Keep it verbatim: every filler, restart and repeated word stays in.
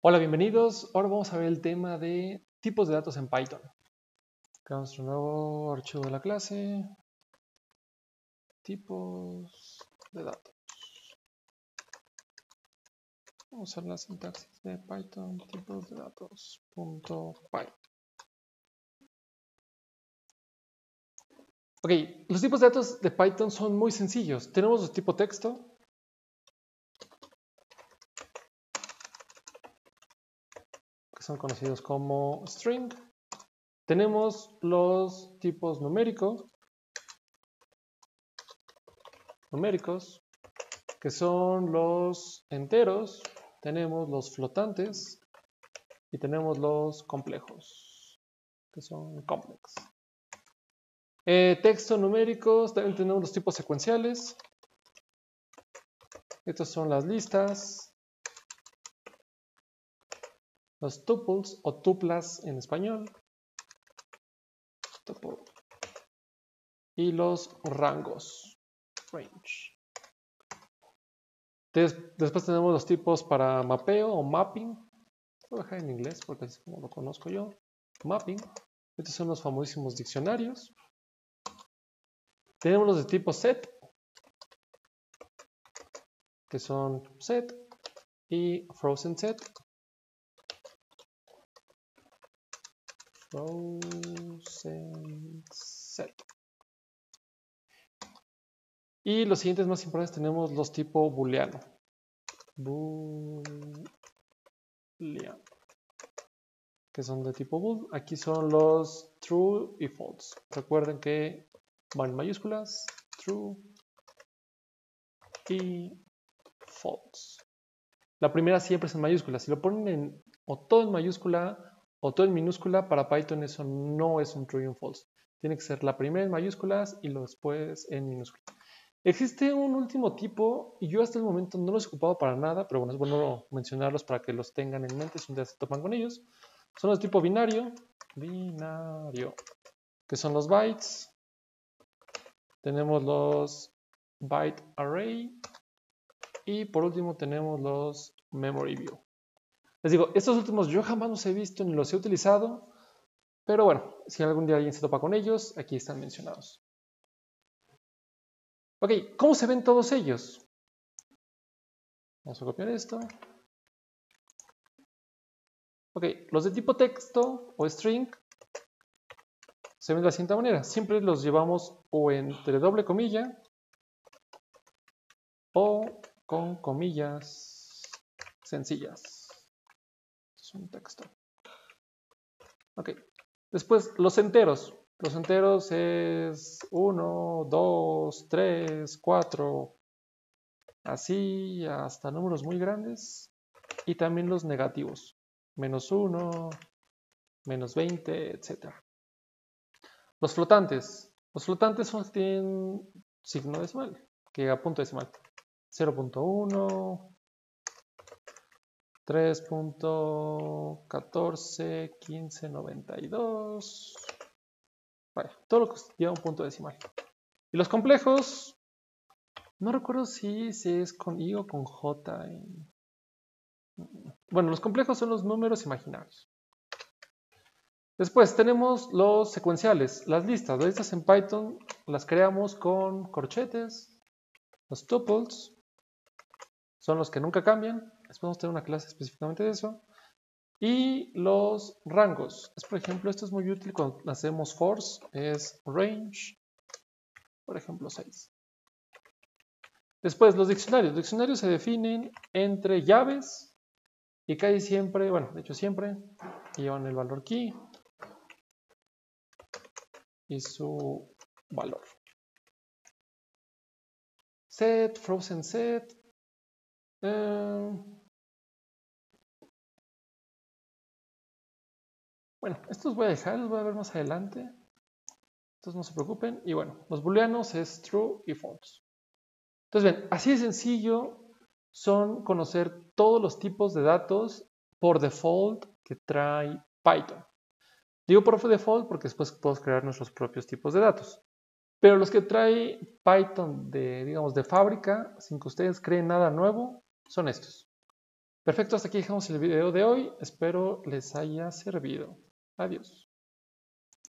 Hola, bienvenidos. Ahora vamos a ver el tema de tipos de datos en Python. Creamos nuestro nuevo archivo de la clase. Tipos de datos. Vamos a usar la sintaxis de Python, tipos de datos, punto py. Ok, los tipos de datos de Python son muy sencillos. Tenemos los tipo texto, que son conocidos como string. Tenemos los tipos numéricos, numéricos, que son los enteros. Tenemos los flotantes y tenemos los complejos, que son complex. Eh, texto numéricos, también tenemos los tipos secuenciales. Estas son las listas, los tuples o tuplas en español, tuple, y los rangos, range. Des, después tenemos los tipos para mapeo o mapping. Voy a dejar en inglés porque es como lo conozco yo. Mapping. Estos son los famosísimos diccionarios. Tenemos los de tipo set, que son set y frozen set. Frozen set. Y los siguientes más importantes tenemos los tipo booleano. Booleano. Que son de tipo bool. Aquí son los true y false. Recuerden que van en mayúsculas, true y false. La primera siempre es en mayúsculas. Si lo ponen en o todo en mayúscula o todo en minúscula, para Python eso no es un true y un false. Tiene que ser la primera en mayúsculas y lo después en minúsculas. Existe un último tipo y yo hasta el momento no los he ocupado para nada, pero bueno, es bueno mencionarlos para que los tengan en mente si un día se topan con ellos. Son los tipo binario, binario, que son los bytes. Tenemos los byte array y por último tenemos los memory view. Les digo, estos últimos yo jamás los he visto ni los he utilizado, pero bueno, si algún día alguien se topa con ellos, aquí están mencionados. Ok, ¿cómo se ven todos ellos? Vamos a copiar esto. Ok, los de tipo texto o string se ven de la siguiente manera. Siempre los llevamos o entre doble comilla o con comillas sencillas. Es un texto. Ok, después los enteros. Los enteros es uno, dos, tres, cuatro, así hasta números muy grandes. Y también los negativos. Menos uno, menos veinte, etcétera. Los flotantes. Los flotantes son los que tienen signo decimal, que a punto decimal. cero punto uno, tres punto catorce, quince, noventa y dos. Vale, todo lo que lleva un punto decimal. Y los complejos, no recuerdo si, si es con I o con J. En... Bueno, los complejos son los números imaginarios. Después tenemos los secuenciales, las listas. Las listas en Python las creamos con corchetes. Los tuples son los que nunca cambian. Después vamos a tener una clase específicamente de eso. Y los rangos. Es, por ejemplo, esto es muy útil cuando hacemos force. Es range, por ejemplo, seis. Después, los diccionarios. Los diccionarios se definen entre llaves y casi siempre, bueno, de hecho siempre, llevan el valor key y su valor. Set, frozen set. Eh, bueno, estos voy a dejar, los voy a ver más adelante. Entonces no se preocupen. Y bueno, los booleanos es true y false. Entonces ven, así de sencillo son conocer todos los tipos de datos por default que trae Python. Digo por default porque después podemos crear nuestros propios tipos de datos. Pero los que trae Python de, digamos, de fábrica, sin que ustedes creen nada nuevo, son estos. Perfecto, hasta aquí dejamos el video de hoy. Espero les haya servido. Adiós.